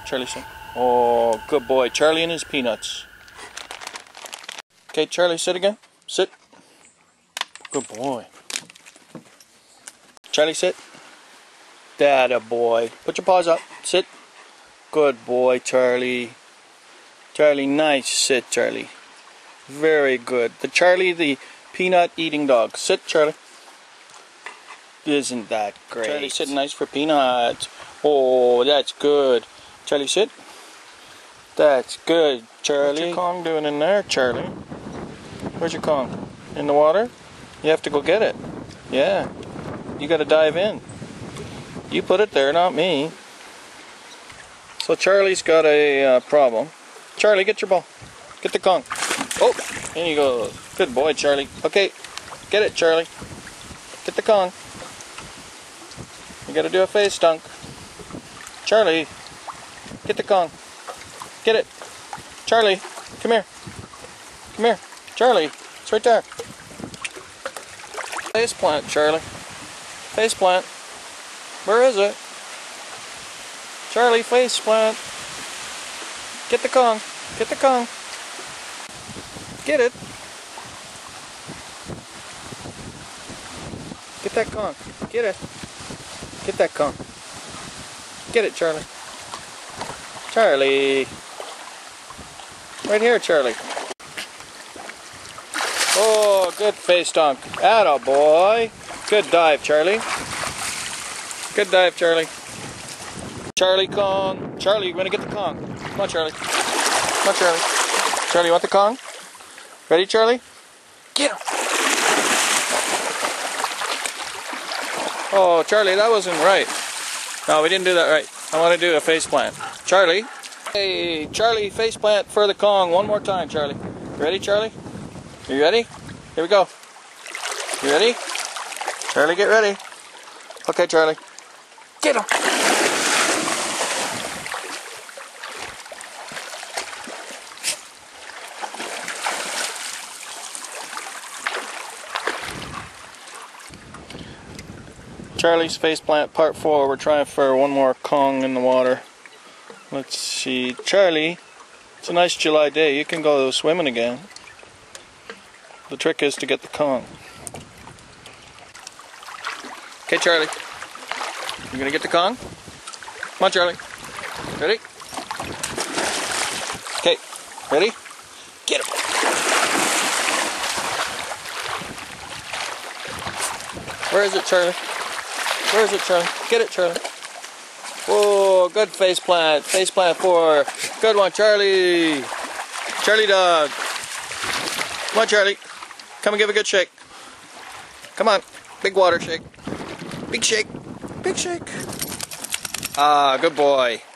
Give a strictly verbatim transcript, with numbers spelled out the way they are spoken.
Charlie, sit. Oh, good boy. Charlie and his peanuts. Okay, Charlie, sit again. Sit. Good boy. Charlie, sit. Dada boy. Put your paws up. Sit. Good boy, Charlie. Charlie, nice. Sit, Charlie. Very good. The Charlie, the peanut eating dog. Sit, Charlie. Isn't that great? Charlie, sit nice for peanuts. Oh, that's good. Charlie, sit. That's good, Charlie. What's your Kong doing in there, Charlie? Where's your Kong? In the water? You have to go get it. Yeah. You gotta dive in. You put it there, not me. So Charlie's got a uh, problem. Charlie, get your ball. Get the Kong. Oh, in you go. Good boy, Charlie. Okay, get it, Charlie. Get the Kong. You gotta do a face dunk. Charlie, get the Kong. Get it. Charlie, come here. Come here. Charlie, it's right there. Face plant, Charlie. Face plant. Where is it? Charlie, face plant. Get the Kong. Get the Kong. Get it. Get that Kong. Get it. Get that Kong. Get it, Charlie. Charlie. Right here, Charlie. Oh, good face dunk. Atta boy. Good dive, Charlie. Good dive, Charlie. Charlie Kong. Charlie, you want to get the Kong? Come on, Charlie. Come on, Charlie. Charlie, you want the Kong? Ready, Charlie? Get him. Oh, Charlie, that wasn't right. No, we didn't do that right. I want to do a face plant. Charlie. Hey, Charlie, face plant for the Kong. One more time, Charlie. You ready, Charlie? You ready? Here we go. You ready? Charlie, get ready. Okay, Charlie. Get him. Charlie's face plant part four. We're trying for one more Kong in the water. Let's see. Charlie, it's a nice July day. You can go swimming again. The trick is to get the Kong. Okay, Charlie. You gonna get the Kong? Come on, Charlie. Ready? Okay. Ready? Get him. Where is it, Charlie? Where is it, Charlie? Get it, Charlie. Whoa, good face plant. Face plant four. Good one, Charlie. Charlie dog. Come on, Charlie. Come and give a good shake. Come on. Big water shake. Big shake. Big shake. Ah, good boy.